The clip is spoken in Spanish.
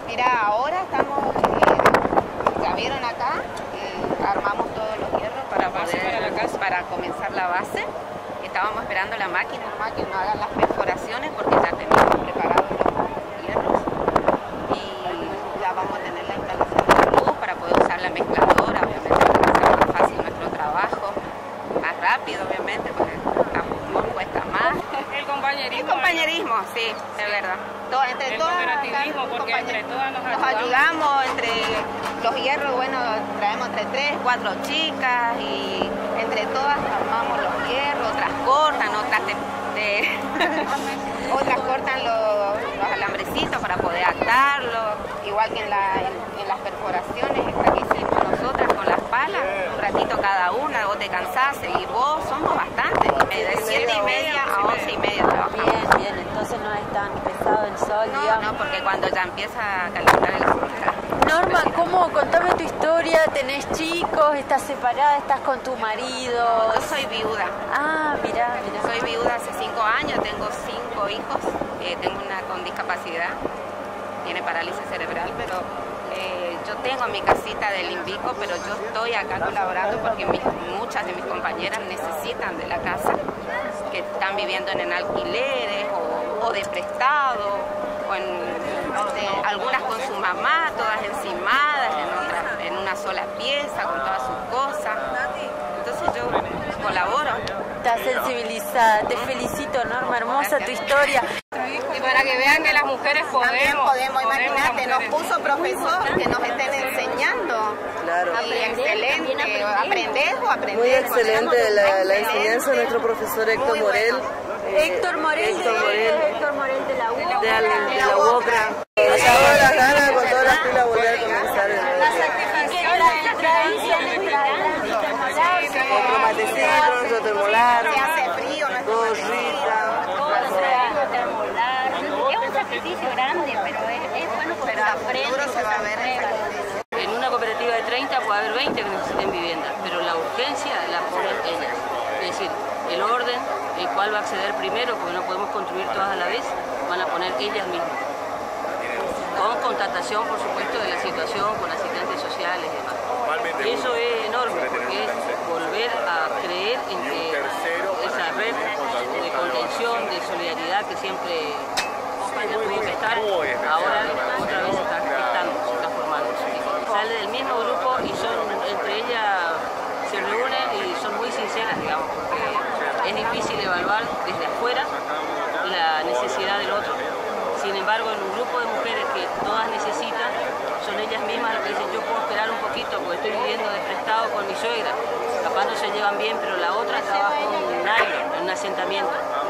Mira, ahora estamos, ya vieron acá, armamos todos los hierros para comenzar la base. Estábamos esperando la máquina nomás que nos hagan las perforaciones porque ya teníamos preparados los hierros y ya vamos a tener la instalación de la luz para poder usar la mezcladora, obviamente para que sea más fácil nuestro trabajo, más rápido obviamente porque nos cuesta más. El compañerismo. El compañerismo, sí, es verdad. Entre el todas, cooperativismo, porque entre todas nos ayudamos, entre los hierros, bueno, traemos entre 3, 4 chicas y entre todas armamos los hierros, otras cortan, otras cortan los alambrecitos para poder atarlos, igual que en las perforaciones estas que hicimos nosotras con las palas, un ratito cada una, vos te cansás, y vos somos bastantes, de 7:30 a 11:30 trabajamos. Bien, entonces no es tan pesado el sol, digamos. No, porque cuando ya empieza a calentar el sol. Norma, contame tu historia, tenés chicos, estás separada, estás con tu marido. Yo soy viuda. Ah, mira. Soy viuda hace 5 años, tengo 5 hijos, tengo una con discapacidad, tiene parálisis cerebral, pero yo tengo mi casita del Invico, pero yo estoy acá colaborando porque muchas de mis compañeras necesitan de la casa, que están viviendo en alquileres o de prestado, o algunas con su mamá, todas encimadas, en una sola pieza, con todas sus cosas. Entonces yo colaboro. Estás sensibilizada, te felicito, Norma, hermosa tu historia. Y para que vean que las mujeres podemos. Imagínate, nos puso profesor que nos estén enseñando. Claro. Y excelente, aprender. Muy excelente la enseñanza de nuestro profesor Héctor Morel. Héctor Morel de la UOCRA. De la UOCRA. Nos ha dado las ganas con todas las pilas volver a comenzar. Otro matecito, nuestro termolar, hace frío, todo rica. Es un sacrificio grande, pero es bueno porque aprende. se va a ver. En una cooperativa de 30 puede haber 20 que necesiten vivienda, pero la urgencia la ponen ellas. Es decir, el orden, el cual va a acceder primero, porque no podemos construir todas a la vez, van a poner ellas mismas. Con constatación, por supuesto, de la situación, con asistentes sociales y demás. Eso es enorme, porque es volver a creer en que esa red de contención, de solidaridad que siempre tuvo que estar, ahora otra vez está formando. Sale del mismo grupo y entre ellas se reúnen y son muy sinceras, digamos, porque es difícil evaluar desde afuera la necesidad del otro. Sin embargo, en un grupo de mujeres que todas necesitan, son ellas mismas las que dicen: yo puedo esperar un poquito porque estoy viviendo de prestado con mi suegra. Capaz no se llevan bien, pero la otra trabaja en un nylon, en un asentamiento.